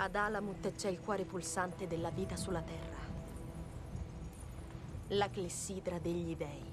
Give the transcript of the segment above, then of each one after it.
Ad Alamut c'è il cuore pulsante della vita sulla Terra. La clessidra degli dei.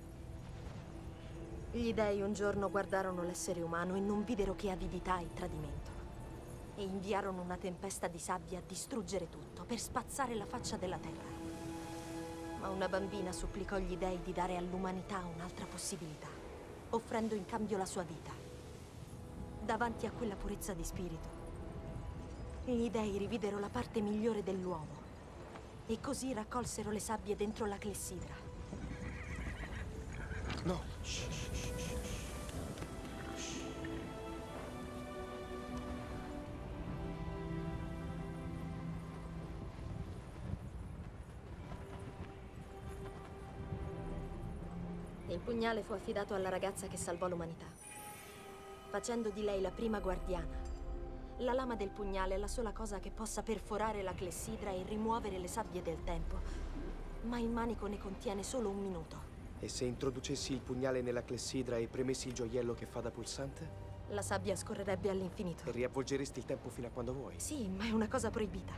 Gli dei un giorno guardarono l'essere umano e non videro che avidità e tradimento. E inviarono una tempesta di sabbia a distruggere tutto, per spazzare la faccia della Terra. Ma una bambina supplicò gli dei di dare all'umanità un'altra possibilità, offrendo in cambio la sua vita. Davanti a quella purezza di spirito, gli dei rividero la parte migliore dell'uomo e così raccolsero le sabbie dentro la clessidra. No. Il pugnale fu affidato alla ragazza che salvò l'umanità, facendo di lei la prima guardiana. La lama del pugnale è la sola cosa che possa perforare la clessidra e rimuovere le sabbie del tempo, ma il manico ne contiene solo 1 minuto. E se introducessi il pugnale nella clessidra e premessi il gioiello che fa da pulsante? La sabbia scorrerebbe all'infinito. E riavvolgeresti il tempo fino a quando vuoi? Sì, ma è una cosa proibita.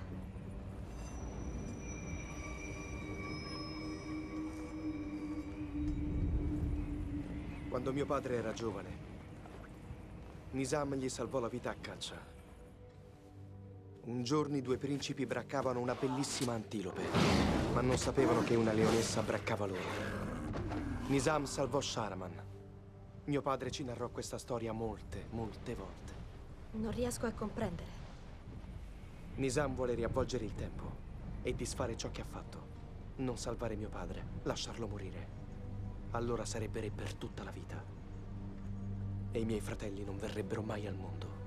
Quando mio padre era giovane, Nizam gli salvò la vita a caccia. Un giorno i 2 principi braccavano una bellissima antilope, ma non sapevano che una leonessa braccava loro. Nizam salvò Shahraman. Mio padre ci narrò questa storia molte volte. Non riesco a comprendere. Nizam vuole riavvolgere il tempo e disfare ciò che ha fatto. Non salvare mio padre, lasciarlo morire. Allora sarebbe re per tutta la vita. E i miei fratelli non verrebbero mai al mondo.